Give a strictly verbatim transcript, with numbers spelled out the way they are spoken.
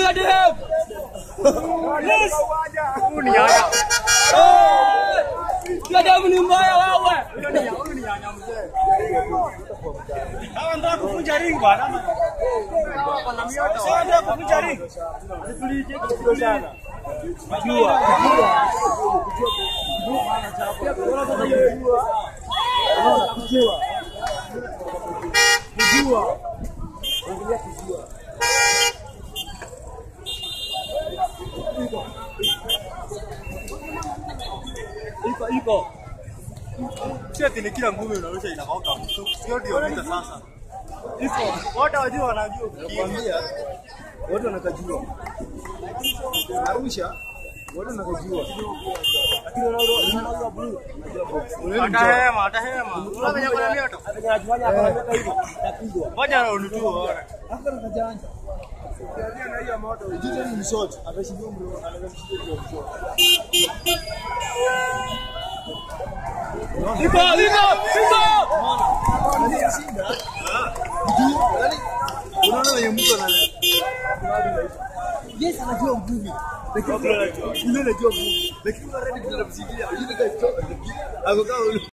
ya dem. Yes. Huyu ni nyanya. Ya dem ni mbaya wewe. Huyu ni nyanya mzee. Hawa ndio kuvunja ring bwana. Sasa ndio kuvunja ring. Tulije kidogo. Jua. Kujua. Angalia kujua. Iko iko. Sio ni kila ngumi unaosha inakauka. Sio ndio vita sasa. Iko. Wote wajua wanajua. Nakwambia. Wote wanakajua. Arusha. Wote wanakajua. Lakini unaona blue. Atahema, atahema. Unafanya kwa mioto. Atafanya hapa hivyo. Tapigwa. Ngoja na unujua bora. Hapa nikajanja. Ukiangalia na hiyo moto, jicho ni short. Atashindia mro, anaweza hiyo short. Iko, iko, iko. Unaona shida? Ah. Yaani unaona yeye mtu ana yes anajua nguvu. Lakini unajua nguvu. Lakini unarudi bila msikia. Yule guy. Ako kama